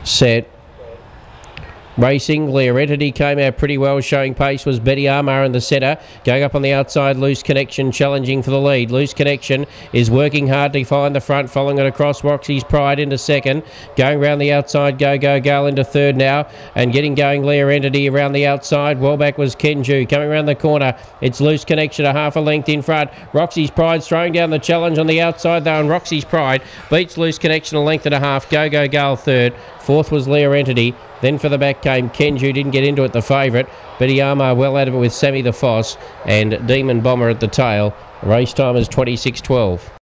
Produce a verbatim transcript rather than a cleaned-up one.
set. Racing, Lear Entity came out pretty well, showing pace was Betty Armour in the centre. Going up on the outside, Loose Connection challenging for the lead. Loose Connection is working hard to find the front, following it across Roxy's Pride into second. Going round the outside, Go Go Gal into third now, and getting going Lear Entity around the outside. Well back was Kenju. Coming around the corner, it's Loose Connection, a half a length in front. Roxy's Pride's throwing down the challenge on the outside though, and Roxy's Pride beats Loose Connection a length and a half. Go Go Gal third. Fourth was Lear Entity. Then for the back came Kenju, didn't get into it, the favourite. Betty Armour well out of it with Sammy the Foss, and Demon Bomber at the tail. Race time is twenty-six twelve.